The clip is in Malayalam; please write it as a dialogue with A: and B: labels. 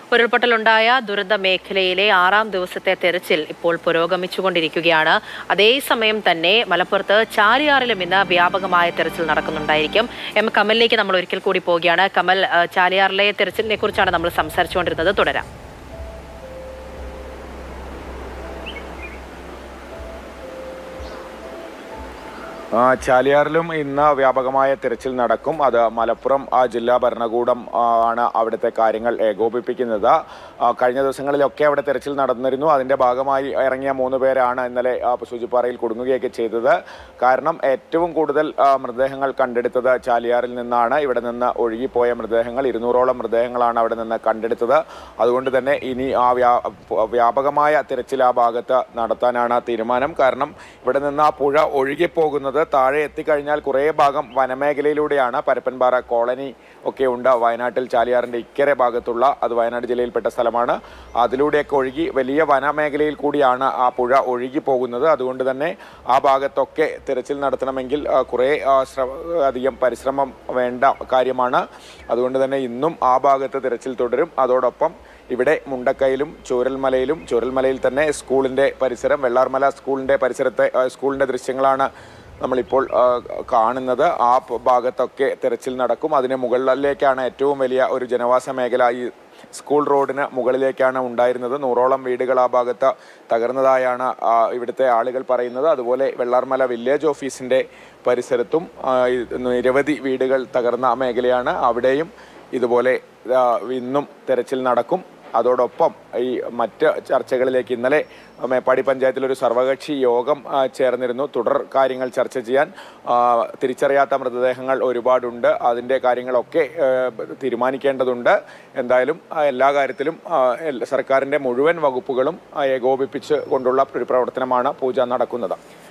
A: ഉരുൾപൊട്ടലുണ്ടായ ദുരന്ത മേഖലയിലെ 6ാം ദിവസത്തെ തെരച്ചിൽ ഇപ്പോൾ പുരോഗമിച്ചുകൊണ്ടിരിക്കുകയാണ്. അതേസമയം തന്നെ മലപ്പുറത്ത് ചാലിയാറിലും ഇന്ന് വ്യാപകമായ തെരച്ചിൽ നടക്കുന്നുണ്ടായിരിക്കും. കമലിലേക്ക് നമ്മൾ ഒരിക്കൽ കൂടി പോവുകയാണ്. കമൽ, ചാലിയാറിലെ തെരച്ചിലിനെ കുറിച്ചാണ് നമ്മൾ സംസാരിച്ചുകൊണ്ടിരുന്നത്. തുടരാം.
B: ചാലിയാറിലും ഇന്ന് വ്യാപകമായ തിരച്ചിൽ നടക്കും. അത് മലപ്പുറം ജില്ലാ ഭരണകൂടം ആണ് അവിടുത്തെ കാര്യങ്ങൾ ഏകോപിപ്പിക്കുന്നത്. കഴിഞ്ഞ ദിവസങ്ങളിലൊക്കെ അവിടെ തിരച്ചിൽ നടന്നിരുന്നു. അതിൻ്റെ ഭാഗമായി ഇറങ്ങിയ 3 പേരാണ് ഇന്നലെ സൂചിപ്പാറയിൽ കുടുങ്ങുകയൊക്കെ ചെയ്തത്. കാരണം ഏറ്റവും കൂടുതൽ മൃതദേഹങ്ങൾ കണ്ടെടുത്തത് ചാലിയാറിൽ നിന്നാണ്. ഇവിടെ നിന്ന് ഒഴുകിപ്പോയ മൃതദേഹങ്ങൾ 200ഓളം മൃതദേഹങ്ങളാണ് അവിടെ നിന്ന് കണ്ടെടുത്തത്. അതുകൊണ്ട് തന്നെ ഇനി വ്യാപകമായ തിരച്ചിൽ ആ ഭാഗത്ത് നടത്താനാണ് തീരുമാനം. കാരണം ഇവിടെ നിന്ന് ആ പുഴ ഒഴുകിപ്പോകുന്നത് താഴെ എത്തിക്കഴിഞ്ഞാൽ കുറേ ഭാഗം വനമേഖലയിലൂടെയാണ്. പരപ്പൻപാറ കോളനി ഒക്കെ ഉണ്ട് വയനാട്ടിൽ. ചാലിയാറിൻ്റെ ഇക്കരെ ഭാഗത്തുള്ള, അത് വയനാട് ജില്ലയിൽപ്പെട്ട സ്ഥലമാണ്. അതിലൂടെയൊക്കെ ഒഴുകി വലിയ വനമേഖലയിൽ കൂടിയാണ് ആ പുഴ ഒഴുകി പോകുന്നത്. അതുകൊണ്ട് തന്നെ ആ ഭാഗത്തൊക്കെ തിരച്ചിൽ നടത്തണമെങ്കിൽ കുറേ അധികം പരിശ്രമം വേണ്ട കാര്യമാണ്. അതുകൊണ്ട് തന്നെ ഇന്നും ആ ഭാഗത്ത് തിരച്ചിൽ തുടരും. അതോടൊപ്പം ഇവിടെ മുണ്ടക്കയിലും ചൂരൽമലയിൽ തന്നെ സ്കൂളിൻ്റെ പരിസരം, വെള്ളാർമല സ്കൂളിൻ്റെ ദൃശ്യങ്ങളാണ് നമ്മളിപ്പോൾ കാണുന്നത്. ആ ഭാഗത്തൊക്കെ തിരച്ചിൽ നടക്കും. അതിന് മുകളിലേക്കാണ് ഏറ്റവും വലിയ ഒരു ജനവാസ മേഖല. ഈ സ്കൂൾ റോഡിന് മുകളിലേക്കാണ് ഉണ്ടായിരുന്നത്. 100ഓളം വീടുകൾ ആ ഭാഗത്ത് തകർന്നതായാണ് ഇവിടുത്തെ ആളുകൾ പറയുന്നത്. അതുപോലെ വെള്ളാർമല വില്ലേജ് ഓഫീസിൻ്റെ പരിസരത്തും നിരവധി വീടുകൾ തകർന്ന മേഖലയാണ്. അവിടെയും ഇതുപോലെ ഇന്നും തെരച്ചിൽ നടക്കും. അതോടൊപ്പം ഈ മറ്റ് ചർച്ചകളിലേക്ക് ഇന്നലെ മേപ്പാടി പഞ്ചായത്തിലൊരു സർവകക്ഷി യോഗം ചേർന്നിരുന്നു. തുടർ കാര്യങ്ങൾ ചർച്ച ചെയ്യാൻ. തിരിച്ചറിയാത്ത മൃതദേഹങ്ങൾ ഒരുപാടുണ്ട്. അതിൻ്റെ കാര്യങ്ങളൊക്കെ തീരുമാനിക്കേണ്ടതുണ്ട്. എന്തായാലും എല്ലാ കാര്യത്തിലും സർക്കാരിൻ്റെ മുഴുവൻ വകുപ്പുകളും ഏകോപിപ്പിച്ച് കൊണ്ടുള്ള ഒരു പ്രവർത്തനമാണ് പൂജ നടക്കുന്നത്.